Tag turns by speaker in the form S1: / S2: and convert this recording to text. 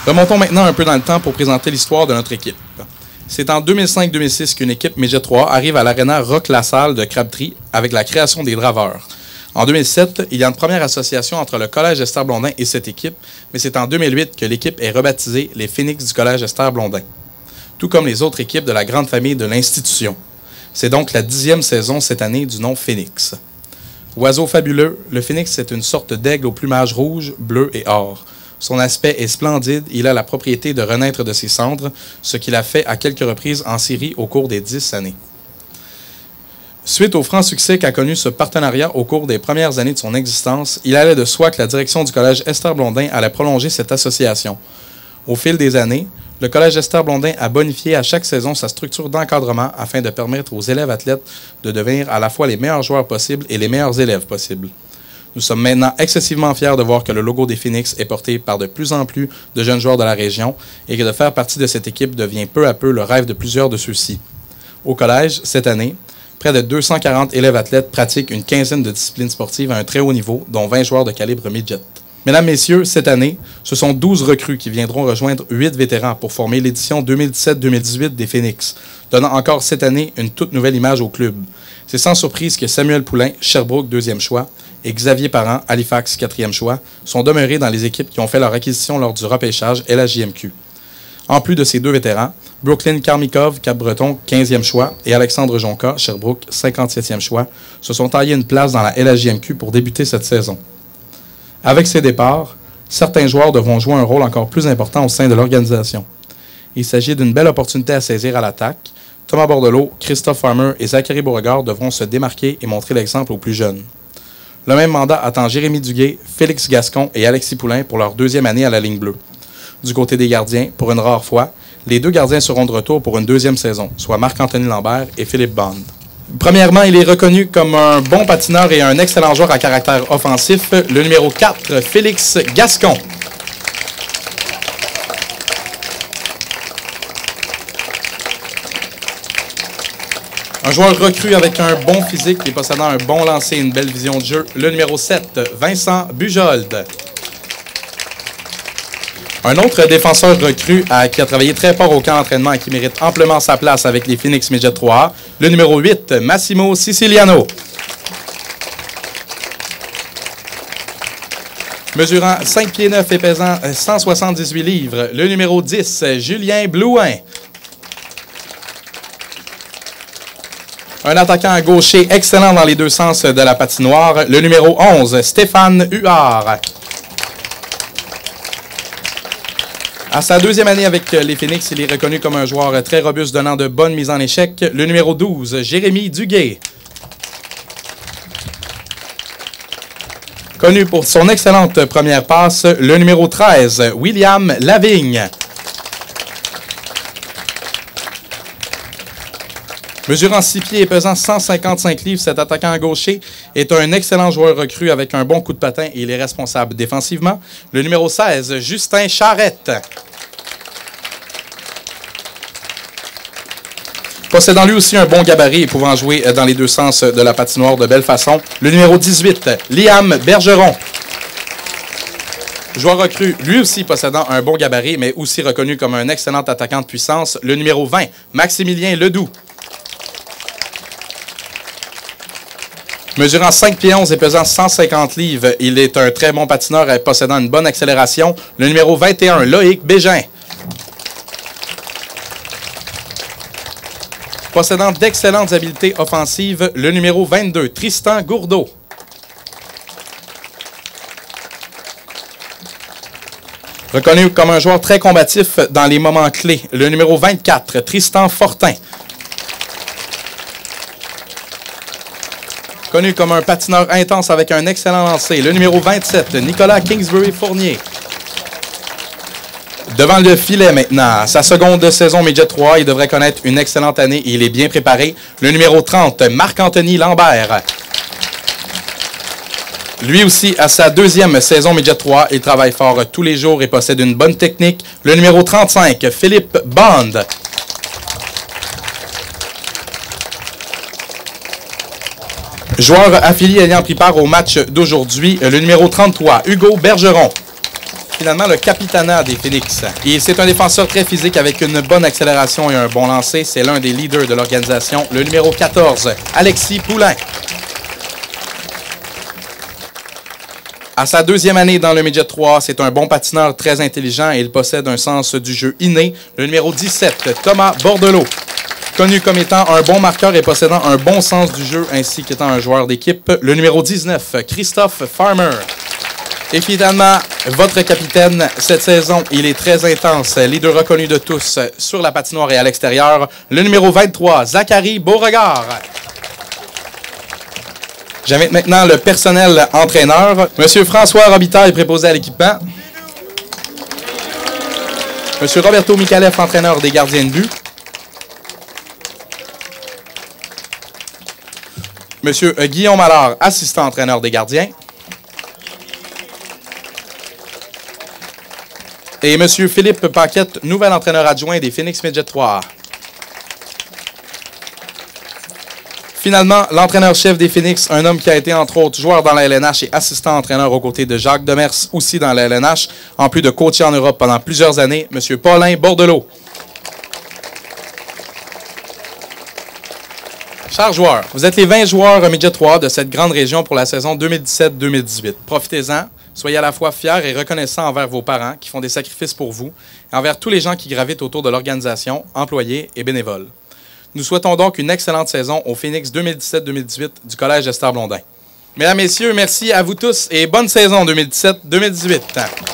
S1: Remontons maintenant un peu dans le temps pour présenter l'histoire de notre équipe. C'est en 2005-2006 qu'une équipe Midget 3 arrive à l'aréna Roch-LaSalle de Crabtree avec la création des Draveurs. En 2007, il y a une première association entre le Collège Esther Blondin et cette équipe, mais c'est en 2008 que l'équipe est rebaptisée les Phoenix du Collège Esther Blondin, tout comme les autres équipes de la grande famille de l'institution. C'est donc la 10e saison cette année du nom Phoenix. Oiseau fabuleux, le Phoenix est une sorte d'aigle au plumage rouge, bleu et or. Son aspect est splendide, il a la propriété de renaître de ses cendres, ce qu'il a fait à quelques reprises en Syrie au cours des 10 années. Suite au franc succès qu'a connu ce partenariat au cours des premières années de son existence, il allait de soi que la direction du Collège Esther Blondin allait prolonger cette association. Au fil des années, le Collège Esther Blondin a bonifié à chaque saison sa structure d'encadrement afin de permettre aux élèves athlètes de devenir à la fois les meilleurs joueurs possibles et les meilleurs élèves possibles. Nous sommes maintenant excessivement fiers de voir que le logo des Phoenix est porté par de plus en plus de jeunes joueurs de la région et que de faire partie de cette équipe devient peu à peu le rêve de plusieurs de ceux-ci. Au collège, cette année, près de 240 élèves athlètes pratiquent une quinzaine de disciplines sportives à un très haut niveau, dont 20 joueurs de calibre midget. Mesdames, Messieurs, cette année, ce sont 12 recrues qui viendront rejoindre 8 vétérans pour former l'édition 2017-2018 des Phoenix, donnant encore cette année une toute nouvelle image au club. C'est sans surprise que Samuel Poulain, Sherbrooke, 2e choix, et Xavier Parent, Halifax, 4e choix, sont demeurés dans les équipes qui ont fait leur acquisition lors du repêchage LHJMQ. En plus de ces deux vétérans, Brooklyn Karmikov, Cap-Breton, 15e choix, et Alexandre Jonca, Sherbrooke, 57e choix, se sont taillés une place dans la LHJMQ pour débuter cette saison. Avec ces départs, certains joueurs devront jouer un rôle encore plus important au sein de l'organisation. Il s'agit d'une belle opportunité à saisir à l'attaque. Thomas Bordelot, Christophe Farmer et Zachary Beauregard devront se démarquer et montrer l'exemple aux plus jeunes. Le même mandat attend Jérémy Duguay, Félix Gascon et Alexis Poulain pour leur 2e année à la ligne bleue. Du côté des gardiens, pour une rare fois, les 2 gardiens seront de retour pour une 2e saison, soit Marc-Anthony Lambert et Philippe Bond. Premièrement, il est reconnu comme un bon patineur et un excellent joueur à caractère offensif, le numéro 4, Félix Gascon. Un joueur recru avec un bon physique et possédant un bon lancer et une belle vision de jeu, le numéro 7, Vincent Bujold. Un autre défenseur recru qui a travaillé très fort au camp d'entraînement et qui mérite amplement sa place avec les Phoenix Midget 3A, le numéro 8, Massimo Siciliano. Mesurant 5 pieds 9 et pesant 178 livres, le numéro 10, Julien Blouin. Un attaquant à gaucher excellent dans les deux sens de la patinoire, le numéro 11, Stéphane Huard. À sa 2e année avec les Phoenix, il est reconnu comme un joueur très robuste donnant de bonnes mises en échec, le numéro 12, Jérémy Duguay. Connu pour son excellente première passe, le numéro 13, William Lavigne. Mesurant 6 pieds et pesant 155 livres, cet attaquant gaucher est un excellent joueur recru avec un bon coup de patin et il est responsable défensivement. Le numéro 16, Justin Charette. Possédant lui aussi un bon gabarit et pouvant jouer dans les deux sens de la patinoire de belle façon. Le numéro 18, Liam Bergeron. Joueur recru, lui aussi possédant un bon gabarit, mais aussi reconnu comme un excellent attaquant de puissance. Le numéro 20, Maximilien Ledoux. Mesurant 5 pieds 11 et pesant 150 livres, il est un très bon patineur possédant une bonne accélération. Le numéro 21, Loïc Bégin. Possédant d'excellentes habiletés offensives, le numéro 22, Tristan Gourdeau. Reconnu comme un joueur très combatif dans les moments clés, le numéro 24, Tristan Fortin. Connu comme un patineur intense avec un excellent lancer, le numéro 27, Nicolas Kingsbury-Fournier. Devant le filet maintenant, sa seconde saison Midget 3, il devrait connaître une excellente année et il est bien préparé. Le numéro 30, Marc-Anthony Lambert. Lui aussi, à sa 2e saison Midget 3, il travaille fort tous les jours et possède une bonne technique. Le numéro 35, Philippe Bond. Joueur affilié ayant pris part au match d'aujourd'hui, le numéro 33, Hugo Bergeron. Finalement, le capitanat des Phoenix. Et c'est un défenseur très physique avec une bonne accélération et un bon lancer. C'est l'un des leaders de l'organisation, le numéro 14, Alexis Poulain. À sa deuxième année dans le Midget 3, c'est un bon patineur très intelligent et il possède un sens du jeu inné. Le numéro 17, Thomas Bordelot. Connu comme étant un bon marqueur et possédant un bon sens du jeu ainsi qu'étant un joueur d'équipe. Le numéro 19, Christophe Farmer. Et finalement, votre capitaine, cette saison, il est très intense, leader reconnu de tous sur la patinoire et à l'extérieur. Le numéro 23, Zachary Beauregard. J'invite maintenant le personnel entraîneur. Monsieur François Robitaille, préposé à l'équipement. Monsieur Roberto Micaleff, entraîneur des gardiens de but. Monsieur Guillaume Allard, assistant entraîneur des gardiens. Et Monsieur Philippe Paquette, nouvel entraîneur adjoint des Phoenix Midget 3. Finalement, l'entraîneur-chef des Phoenix, un homme qui a été entre autres joueur dans la LNH et assistant entraîneur aux côtés de Jacques Demers, aussi dans la LNH, en plus de coacher en Europe pendant plusieurs années, M. Paulin Bordelot. Chers joueurs, vous êtes les 20 joueurs Midget 3 de cette grande région pour la saison 2017-2018. Profitez-en, soyez à la fois fiers et reconnaissants envers vos parents qui font des sacrifices pour vous et envers tous les gens qui gravitent autour de l'organisation, employés et bénévoles. Nous souhaitons donc une excellente saison au Phoenix 2017-2018 du Collège Esther Blondin. Mesdames, Messieurs, merci à vous tous et bonne saison 2017-2018.